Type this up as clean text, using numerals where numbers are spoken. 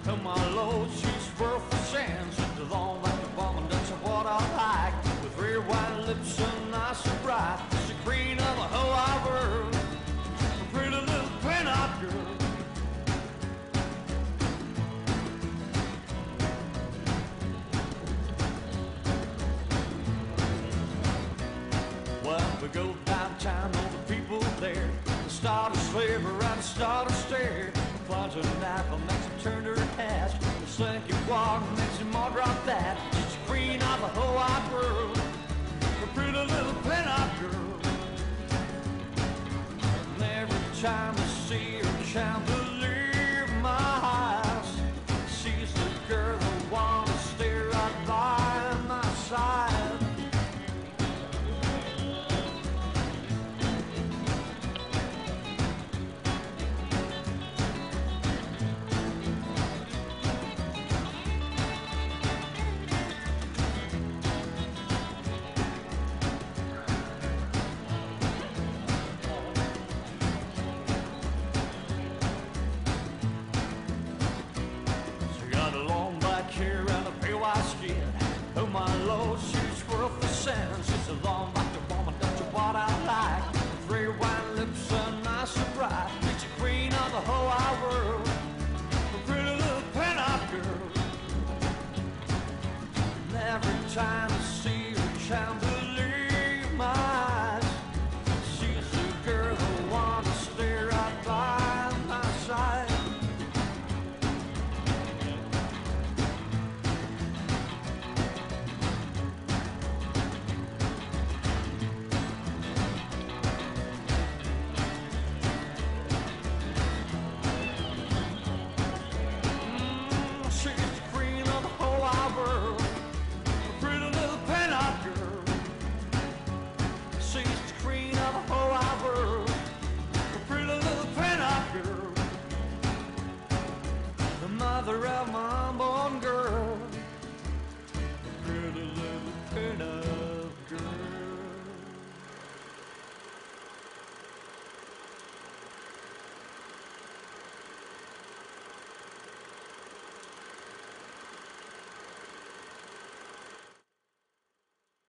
Oh my Lord, she's worth the sands. The long like a woman, that's what I like. With red white lips and nice and bright. She's the queen of the whole wide world. A pretty little pin-up girl. Well, we go downtown, all the people there. The start of slavery and the start of stare. Plunge a knife and makes him turn her hat. The slinky walk makes him all drop that. She's the queen of the whole wide world. A pretty little pin-up girl. And every time I see her, I can't believe my eyes. She's the girl that wanna stay right by my side. Hair and a pale white skin. Oh my Lord, she's worth the sand. She's a long like the woman, that's what I like. Three white lips and nice and bright. She's the queen of the whole wide world. A pretty little pin-up girl. And every time I see her, I can't believe my eyes. She's the girl who wants to stay right by my side. Mother